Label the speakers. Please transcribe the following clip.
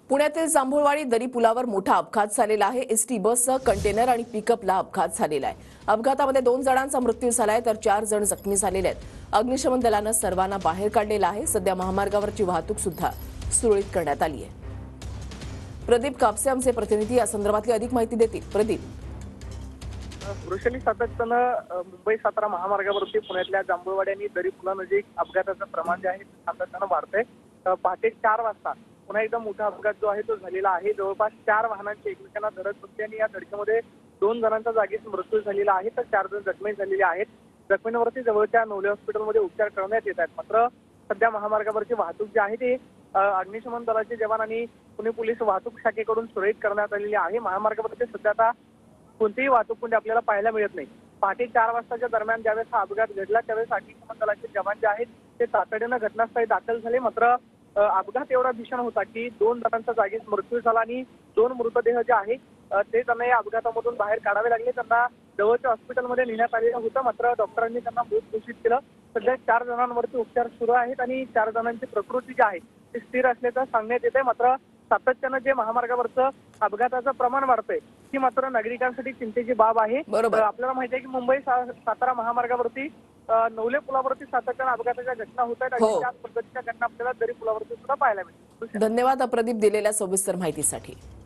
Speaker 1: पुण्यातील जांभूळवाडी दरी पुलावर मोठा अपघात झालेला आहे। एसटी बससह कंटेनर आणि पिकअपला अपघात झालेला आहे। अपघातामध्ये 2 जणांचा मृत्यू झालाय तर 4 जण जखमी झालेले आहेत। अग्निशमन दलाने सर्वांना बाहेर काढलेलं आहे। सध्या महामार्गावरची वाहतूक सुद्धा सुरळीत करण्यात आली आहे। प्रदीप कापसे आमचे प्रतिनिधी या संदर्भातली अधिक माहिती देतील। प्रदीप,
Speaker 2: वृषणी सातत्यानं मुंबई सातारा महामार्गावरती पुण्यातल्या जांभूळवाडी आणि दरी पुलानजीक अपघाताचं प्रमाण जे आहे सातत्यानं वाढतंय। पहाटे 4 वाजता पुन्हा एकदा मोठा अपघात जो आहे तो झालेला आहे। जवळपास 4 वाहनांची एकमेकांना धडक बसली आणि या धडकेमध्ये 2 जणांचा जागीच मृत्यू झालेला आहे तर 4 जण जखमी झालेले आहेत। जखमींवरती जवळच्या नवले हॉस्पिटलमध्ये उपचार करण्यात येत आहेत। मात्र सध्या महामार्गावरची वाहतूक जी आहे ती अग्निशमन दलाचे जवान आणि पुणे पोलीस वाहतूक शाखेकडून सुरळीत करण्यात आलेली आहे। महामार्गावरती सध्या आता कोणतीही वाहतूक कोंडी आपल्याला पाहायला मिळत नाही। पहाटे 4 वाजताच्या दरम्यान ज्यावेळेस हा अपघात घडला त्यावेळेस अग्निशमन दलाचे जवान जे आहेत ते तातडीनं घटनास्थळी दाखल झाले। मात्र अपघात एवढा भीषण होता की 2 जणांचा जागीच मृत्यू झाला आणि 2 मृतदेह जे आहे ते त्यांना या अपघातामधून बाहेर काढावे लागले। त्यांना जवळच्या हॉस्पिटलमध्ये नेण्यात आलेलं होतं मात्र डॉक्टरांनी त्यांना मृत घोषित केलं। सध्या 4 जणांवरती उपचार सुरू आहेत आणि 4 जणांची प्रकृती जी आहे ती स्थिर असल्याचं सांगण्यात येते। मात्र सातत्यानं जे महामार्गावरचं अपघाताचं प्रमाण वाढतंय ही मात्र नागरिकांसाठी चिंतेची बाब आहे। आपल्याला माहिती आहे की मुंबई सातारा महामार्गावरती नवले पुलावरती सातत्यानं अपघाताच्या घटना होत आहेत आणि त्याच पद्धतीच्या घटना आपल्याला दरी पुलावरती सुद्धा पाहायला मिळतात।
Speaker 1: धन्यवाद प्रदीप दिलेल्या सविस्तर माहितीसाठी।